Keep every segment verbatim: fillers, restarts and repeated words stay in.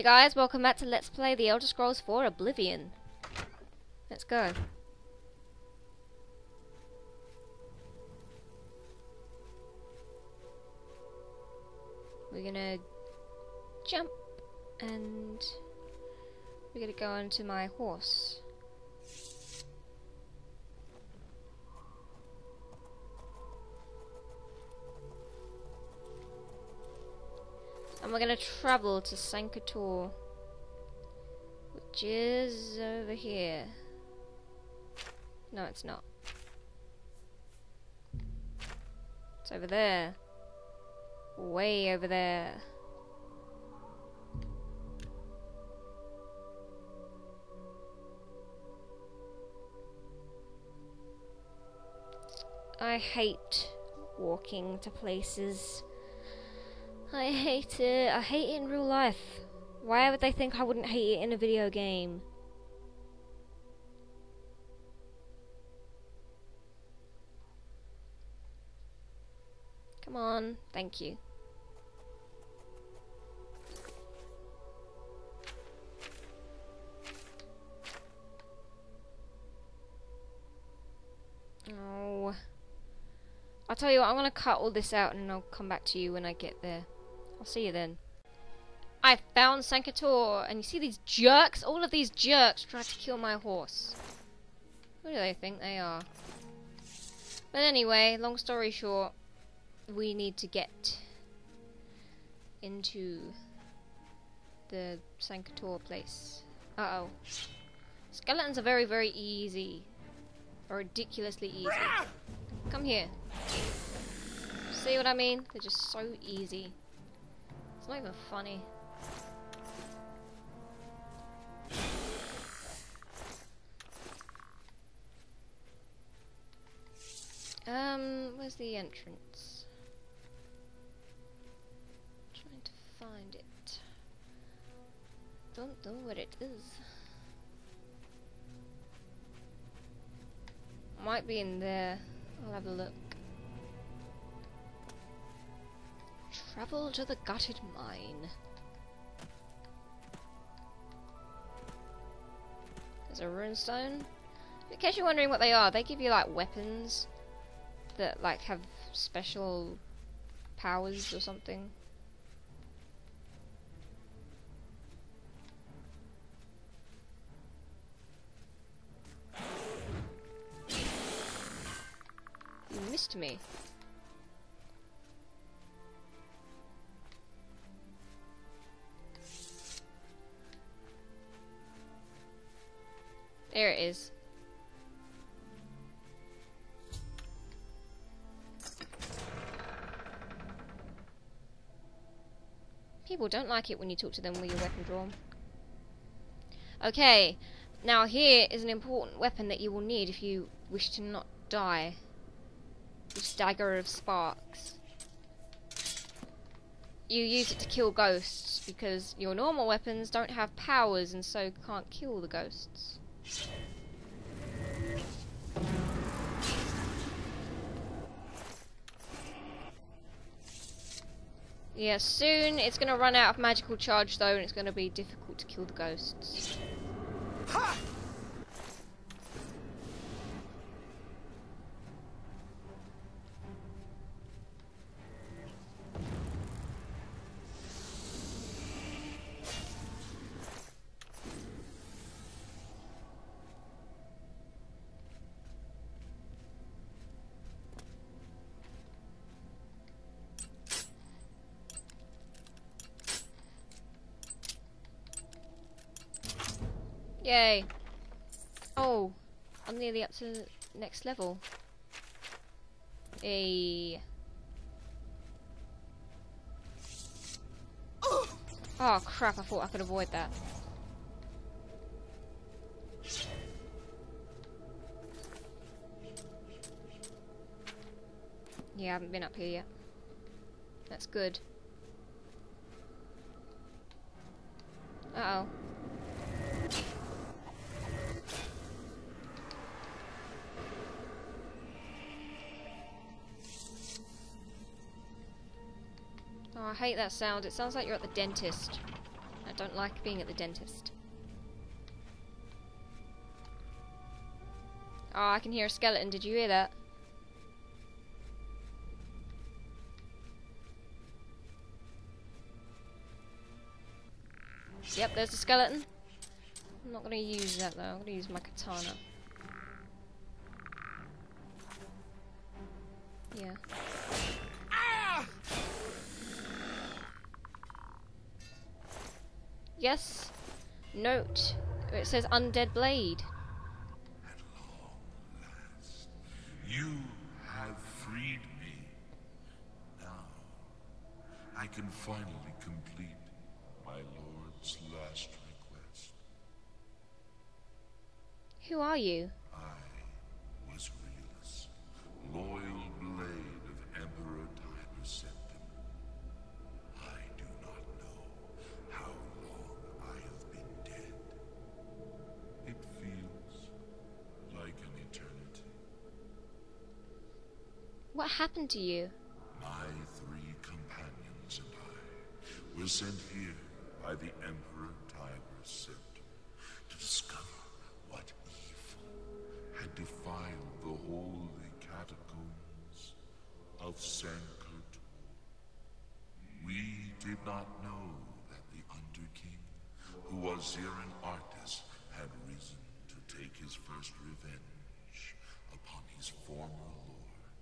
Hey guys, welcome back to Let's Play The Elder Scrolls four Oblivion. Let's go. We're gonna jump and we're gonna go onto my horse. And we're gonna travel to Sankator, which is over here. No, it's not. It's over there. Way over there. I hate walking to places. I hate it. I hate it in real life. Why would they think I wouldn't hate it in a video game? Come on. Thank you. Oh. I'll tell you what, I'm gonna cut all this out and I'll come back to you when I get there. I'll see you then. I found Sankator, and you see these jerks? All of these jerks tried to kill my horse. Who do they think they are? But anyway, long story short, we need to get into the Sankator place. Uh oh. Skeletons are very, very easy. Or ridiculously easy. Come here. See what I mean? They're just so easy. It's not even funny. Um, where's the entrance? Trying to find it. Don't know where it is. Might be in there. I'll have a look. Travel to the gutted mine. There's a runestone. In case you're wondering what they are, they give you like weapons that like have special powers or something. You missed me. There it is. People don't like it when you talk to them with your weapon drawn. Okay, now here is an important weapon that you will need if you wish to not die. This dagger of sparks. You use it to kill ghosts because your normal weapons don't have powers and so can't kill the ghosts. Yeah, soon it's going to run out of magical charge though, and it's going to be difficult to kill the ghosts. Ha! Yay. Oh, I'm nearly up to the next level. A. Oh crap, I thought I could avoid that. Yeah, I haven't been up here yet. That's good. Uh oh. Oh, I hate that sound. It sounds like you're at the dentist. I don't like being at the dentist. Oh, I can hear a skeleton. Did you hear that? Yep, there's a skeleton. I'm not going to use that though. I'm going to use my katana. Yeah. Yes. Note. It says undead blade. At long last, you have freed me. Now, I can finally complete my lord's last request. Who are you? I was Realus, loyal blade of Emperor Tiber Septim. I do not know how long I have been dead. It feels like an eternity. What happened to you? My three companions and I were sent here by the Emperor Tiber Septim to discover what evil had defiled the holy catacombs of Sancre-Tor. We did not know that the Underking, who was Zirin Artis, had risen to take his first revenge upon his former lord.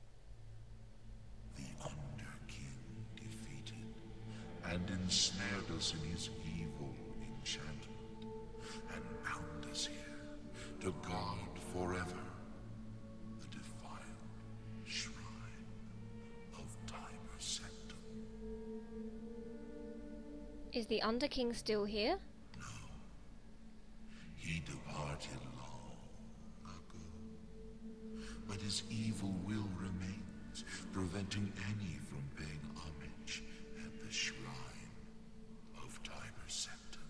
The Underking defeated and ensnared us in his evil enchantment, and bound us here to guard forever the defiled shrine of Tiber Septim. Is the Underking still here? No, he departed long ago, but his evil will remains, preventing any from paying homage at the shrine of Tiber Septim.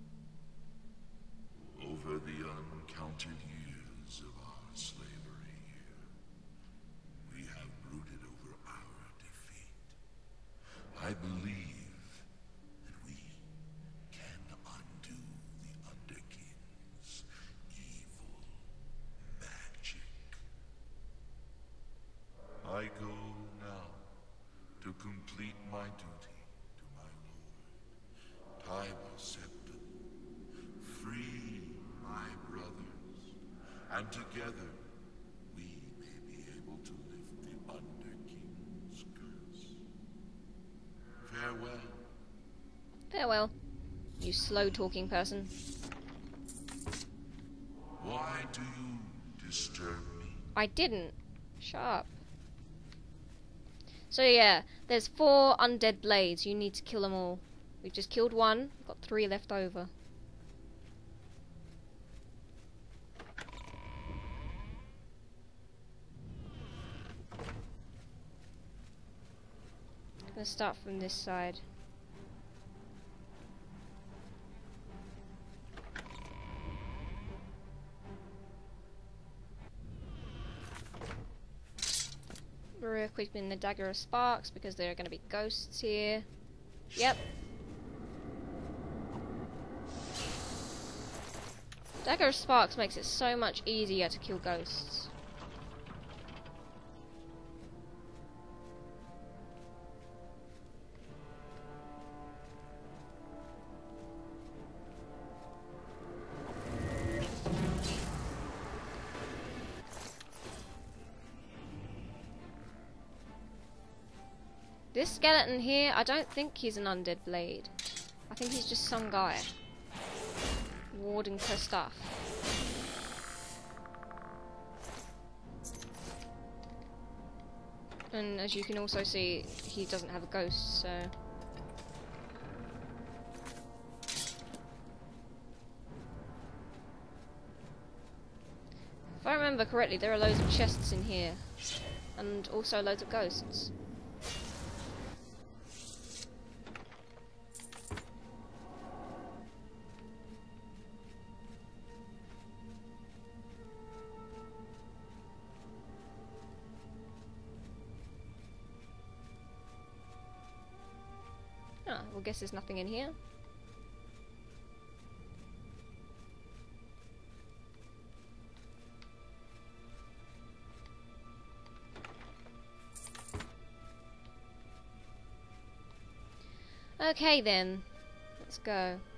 Over the uncounted years of our slavery here, we have brooded over our defeat. I believe that we can undo the Underking's evil magic. I go now to complete my duty to my lord, Tiber Septim. Free my brothers, and together we may be able to lift the Underking's curse. Farewell. Farewell, you slow-talking person. Why do you disturb me? I didn't. Shut up. So yeah, there's four undead blades. You need to kill them all. We've just killed one. We've got three left over. Let's start from this side. We're equipping the Dagger of Sparks because there are going to be ghosts here. Yep. Dagger of Sparks makes it so much easier to kill ghosts. This skeleton here, I don't think he's an undead blade. I think he's just some guy warding her stuff. And as you can also see, he doesn't have a ghost, so... If I remember correctly, there are loads of chests in here. And also loads of ghosts. Ah, well, guess there's nothing in here. Okay then. Let's go.